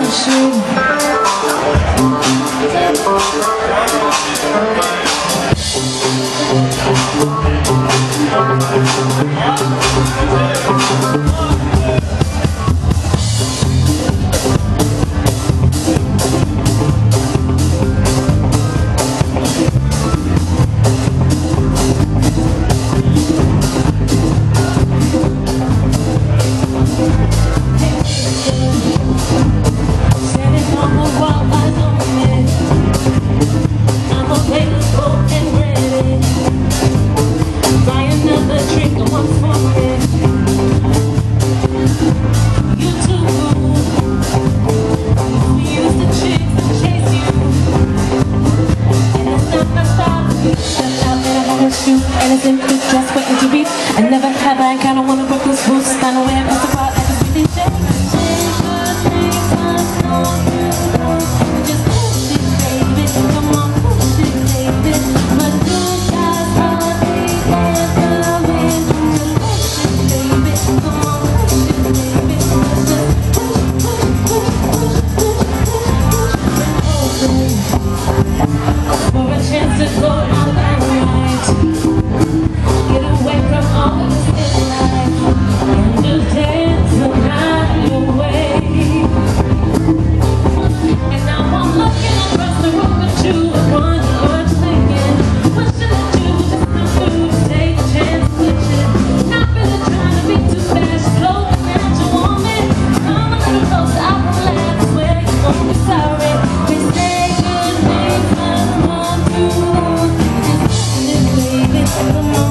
Just waiting to beat. I never have, I kinda wanna break this roof. Stand away, I'm so wild, I just really shake. Good things unknown. Just push it, baby. Come on, push it, baby. But good guys hardly ever win. Just push it, baby. Come on, push it, baby. Just push. For a chance to go all that right. Get away from all of this life and just dance the night away. And now I'm looking across the room at you and wondering, thinking, what should I do? Just come through, take a chance with you. Not really trying to be too fast, floating at you want me. Come a little closer, I relax, where you won't be sorry. We say good things, but not too long. Just push it, baby, come on.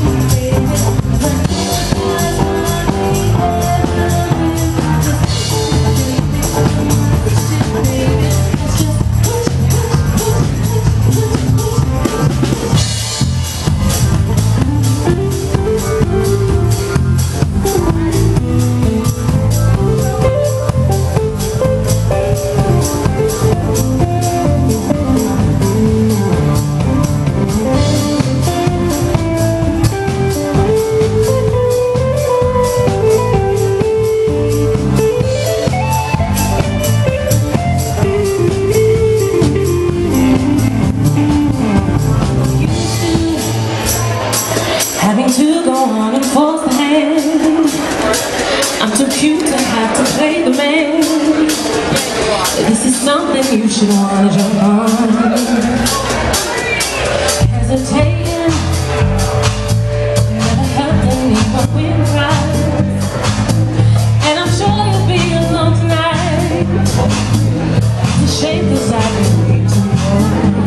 Having to go on and force the hand. I'm too cute to have to play the man. This is something you should want to jump on. Hesitating never helped anyone win a prize. And I'm sure you'll be alone tonight. It's a shame 'cause I've been waiting too long.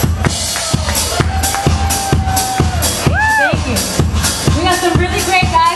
Some really great guys.